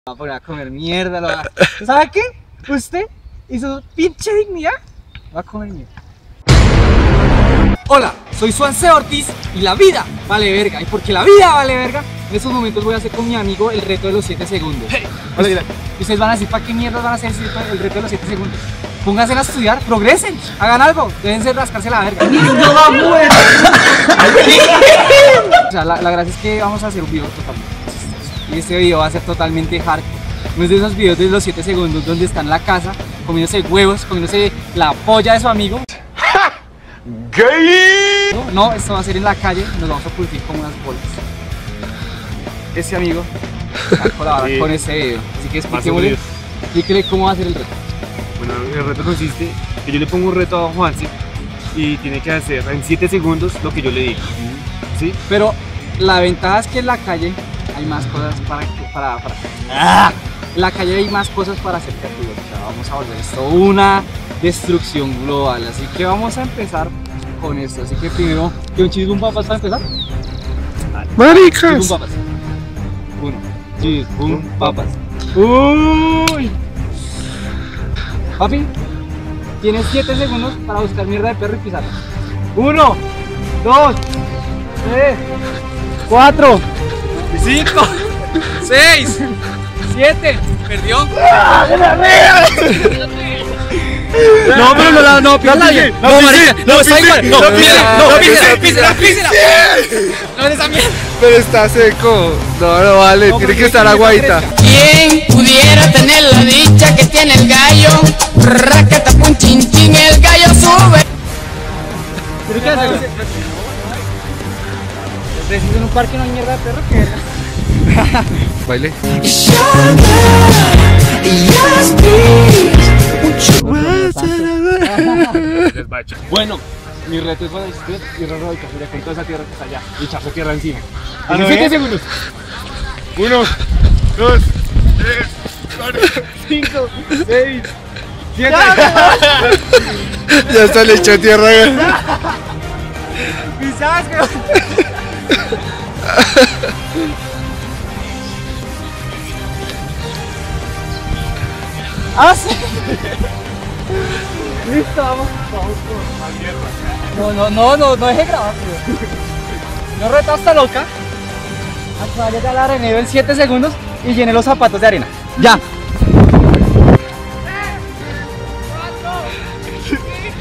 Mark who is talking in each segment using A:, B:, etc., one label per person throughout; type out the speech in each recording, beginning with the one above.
A: Va a poner a comer mierda. ¿Sabe qué? Usted y su pinche dignidad va a comer mierda. Hola, soy Suance Ortiz y la vida vale verga. Y porque la vida vale verga, en estos momentos voy a hacer con mi amigo el reto de los 7 segundos. Hola, y ustedes van a decir, ¿para qué mierda van a hacer el reto de los 7 segundos? Pónganse a estudiar, progresen, hagan algo, deben ser rascarse la verga. ¡No va a morir! O sea, la gracia es que vamos a hacer un video totalmente. Y este video va a ser totalmente hardcore. No es de esos videos de los 7 segundos donde está en la casa comiéndose huevos, comiéndose la polla de su amigo.
B: ¡Gay!
A: No, esto va a ser en la calle, nos vamos a pulsar como unas bolas. Ese amigo va a colaborar con este video. Así que explíquele cómo va a ser el reto.
B: Bueno, el reto consiste que yo le pongo un reto a Juanse y tiene que hacer en 7 segundos lo que yo le diga. ¿Sí?
A: Pero la ventaja es que en la calle hay más cosas en la calle hay más cosas para hacer creativos. O sea, vamos a volver esto una destrucción global. Así que vamos a empezar con esto. Así que primero, ¿que un chisbum papas para empezar?
B: ¡Maricas!
A: Chisbum papas. 1, chisbum papas. ¡Uy! Papi, tienes 7 segundos para buscar mierda de perro y pisarla. 1, 2, 3, 4, 5, 6, 7. ¿Perdió? No, pero no, písala bien. No, marica, no, está igual. No, písela. No, esa mierda.
B: Pero está seco. No vale, tiene que estar aguadita.
C: ¿Quién pudiera tener la dicha que tiene el gallo? Racatapun chin chin, el gallo sube.
A: ¿Pero qué haces? ¿Preciso en un parque no hay mierda de perro? ¿Qué?
B: Baile.
A: Bueno, mi reto es para usted y Rorro de Café con toda esa tierra que está allá y echarse tierra encima. 7 segundos.
B: 1, 2, 3, 4,
A: 5, 6, 7.
B: Ya está, le echó tierra.
A: ¿Sabes qué? ¡Ah, sí! Listo, vamos por no deje grabar, tío. No reto hasta loca. Acá llega la arenero en 7 segundos y llene los zapatos de arena. ¡Ya! 4, 5,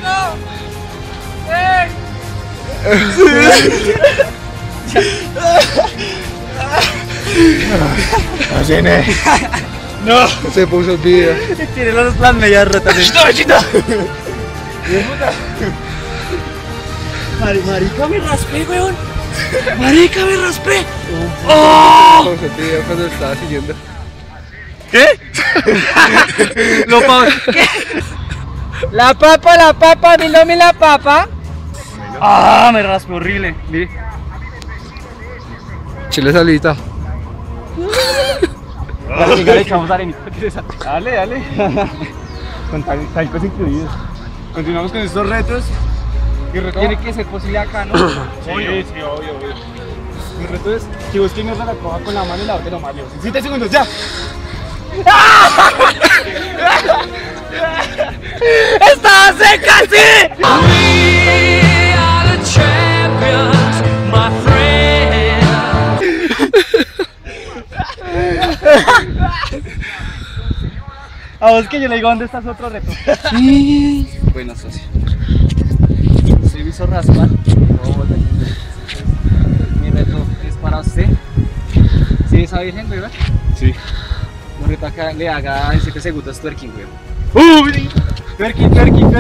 A: 6.
B: No, se puso el video.
A: Tiene las medias rotas.
B: ¡Chita!
A: Marica, me raspé, weón. Marica, me raspé.
B: ¡Oh! Puso el video cuando estaba siguiendo.
A: ¿Qué? ¿Qué? La papa, mi la papa. Ah, me raspé horrible. Mire.
B: Chile salita.
A: Ya le echamos arenita. Dale. Con talcos incluidos.
B: Continuamos con estos retos.
A: Tiene que ser posible acá, ¿no?
B: Sí, obvio.
A: Mi reto es que busque mierda la coja con la mano y la bote lo más lejos. 7 segundos, ya. ¡Estaba seca, sí! We are the champions, my friend. A vos que yo le digo, ¿dónde está su otro reto? Bueno, socio. Se me hizo raspar. Mi reto es para usted. ¿Sí esa virgen, verdad?
B: Sí.
A: Mi reto acá le haga en 7 segundos twerking, weón. ¡Uy! Twerking.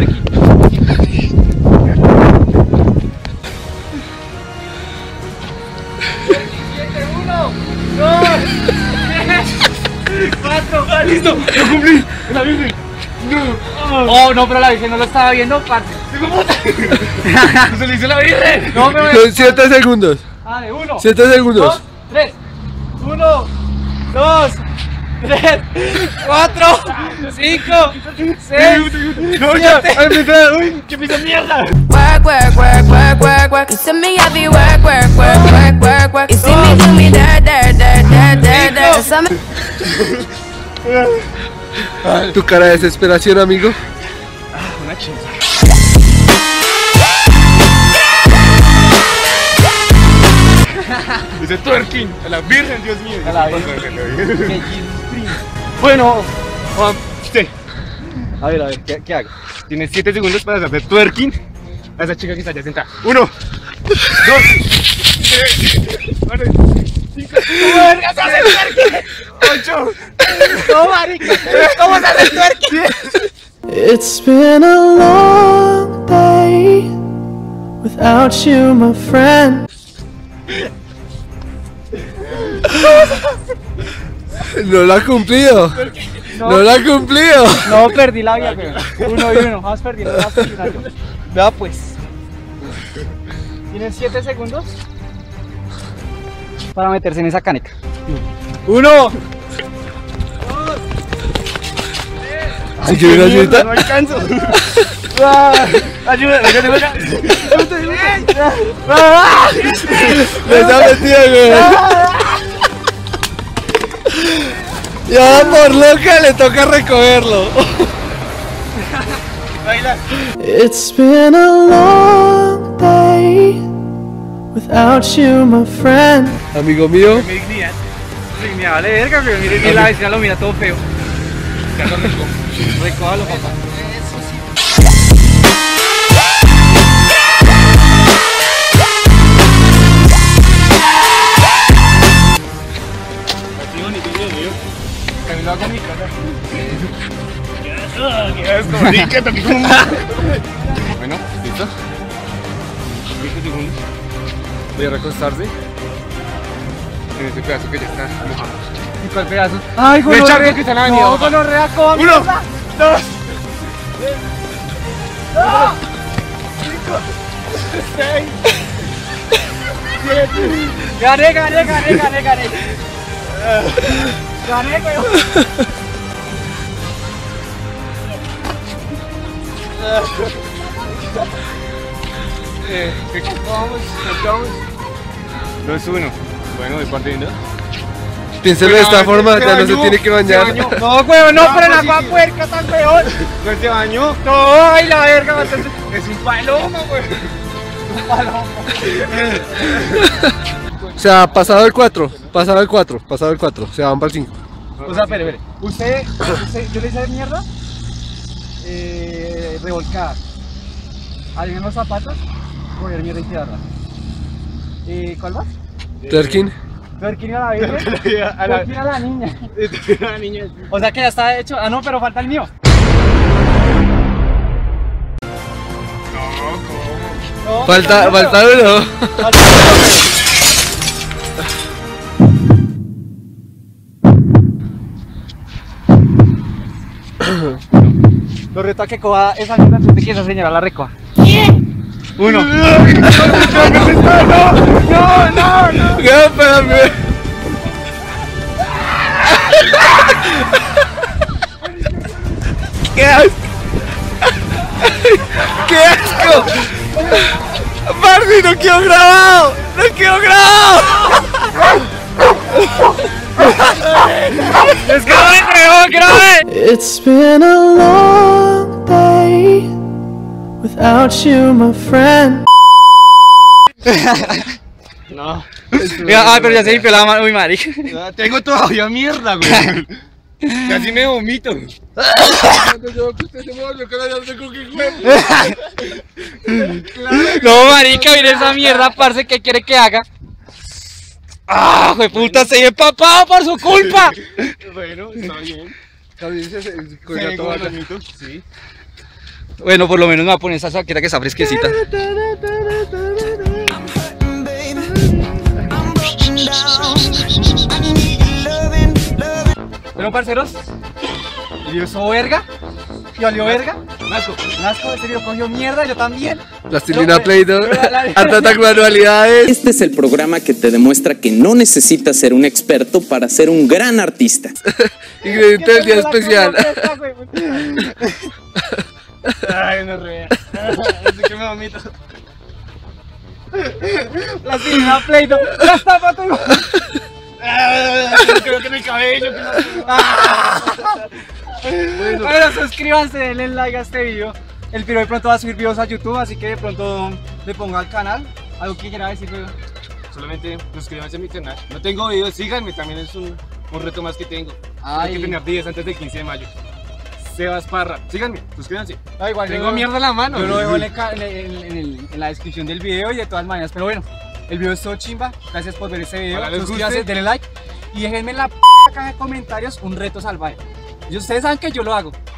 A: 1, 2, 3, 4. ¡Listo! ¡Lo cumplí! ¡La virgen! ¡No! Oh, no, pero la virgen no lo estaba viendo, parce. ¡Se le hizo la virgen! No,
B: Son 7 segundos.
A: Dale, 1,
B: 7 segundos.
A: 2, 3. 1, 2, 3, 4, 5, 6.
B: No, ya.
A: ¡Uy, qué piso mierda!
C: Work. You see me heavy work. You see me do me dirt.
D: Tu cara de desesperación, amigo.
B: Una chingada. Dice twerking, a la virgen, Dios mío.
A: A la virgen.
B: Bueno, usted. A ver, ¿qué hago? Tienes 7 segundos para hacer twerking a esa chica que está allá sentada. 1, 2, 3, 5, 8.
A: No, marica, ¿cómo se hace el twerking?
E: It's been a long day without you, my friend.
D: No lo ha cumplido. No lo ha cumplido.
A: No, perdí la vida, pero 1 y 1. Vamos perdiendo, vamos perdiendo. Vea pues. Tienen 7 segundos para meterse en esa caneca. 1.
D: ¿Si quiere una ayudita?
B: No alcanzo. Ayuda, ayuda.
D: Me está metido, güey. Y ahora por loca le toca recogerlo.
E: It's been a long day without you, my friend.
D: Amigo mío.
A: Mi dignidad. Sí, me vale verga, que mire la vecina lo mira todo feo. Recójalo, papá.
B: Camilo hago mi casa. Bueno, listo. 20 segundos. Voy a recostarse en este pedazo que ya está mojado.
A: ¿Y cuál pedazo? ¡Ay,
B: Me echarme que está en la avenida.
A: No, gonorrea, ¿cómo?
B: 1, 2.
A: Gané. Gané, weón.
B: Vamos. 2-1. Bueno, voy partiendo.
D: Piénselo de esta forma, ya no se tiene que bañar.
A: No, weón, no, pero la agua puerca tan weón.
B: ¿No te bañó?
A: No, ay, la verga, entonces es un palomo, weón. Un palomo.
D: O sea, pasado el 4, se van para el 5.
A: O sea, espere. Usted, yo le hice mierda revolcada. Alinear los zapatos, coger mierda y tirarla. ¿Cuál más?
D: Twerking.
A: Twerking a la virgen. Twerking a la niña. O sea que ya está hecho. Ah, no, pero falta el mío. No,
D: Falta uno.
A: Lo reto a que coja esa mierda antes de que esa señora la recoja. 1. No.
D: No, espérame. ¡Qué asco! ¡Qué asco! ¡Marci, no quedó grabado! ¡No quedó grabado!
A: ¡Es grave!
E: It's been a long day without you, my friend.
B: No.
A: Ay, pero ya se limpió la mano, uy, marica.
B: Tengo todavía mierda, güey. Casi me vomito.
A: No, marica, mire esa mierda, parce, ¿qué quiere que haga? ¡Ah, güey, puta, se empapado por su culpa!
B: Bueno, está bien. Sí.
A: Bueno, por lo menos me va a poner esa saqueta que está fresquecita. Bueno, parceros, ¿y eso verga? ¿Y olió verga? Nasco, ese video cogió mierda, yo también.
D: Plastilina Play-Doh, Art Attack manualidades.
F: Este es el programa que te demuestra que no necesitas ser un experto para ser un gran artista.
D: Ingrediente del día especial.
B: Ay, no rea. Es que me vomito.
A: Plastilina Play-Doh, ya está, pato.
B: Creo que en el cabello.
A: Bueno, suscríbanse, denle like a este video. El piro de pronto va a subir videos a YouTube, así que de pronto le pongo al canal. ¿Algo que quiera decir, pero?
B: Solamente suscríbanse a mi canal. No tengo videos, síganme, también es un reto más que tengo. Hay que tener 10 antes del 15 de mayo. Sebas Parra, síganme, suscríbanse.
A: No, igual
B: tengo mierda en la mano.
A: Yo lo dejo en la descripción del video y de todas maneras, pero bueno, el video es todo chimba. Gracias por ver este video.
B: Ojalá les
A: Suscríbanse,
B: guste.
A: denle like y déjenme en la caja de comentarios un reto salvaje. Y ustedes saben que yo lo hago.